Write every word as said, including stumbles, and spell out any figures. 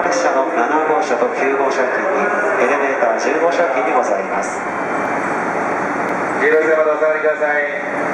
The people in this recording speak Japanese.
列車のなな号車ときゅう号車付近にエレベーターじゅう号車付近にございます。 じゅうろくせいまでお下がりください。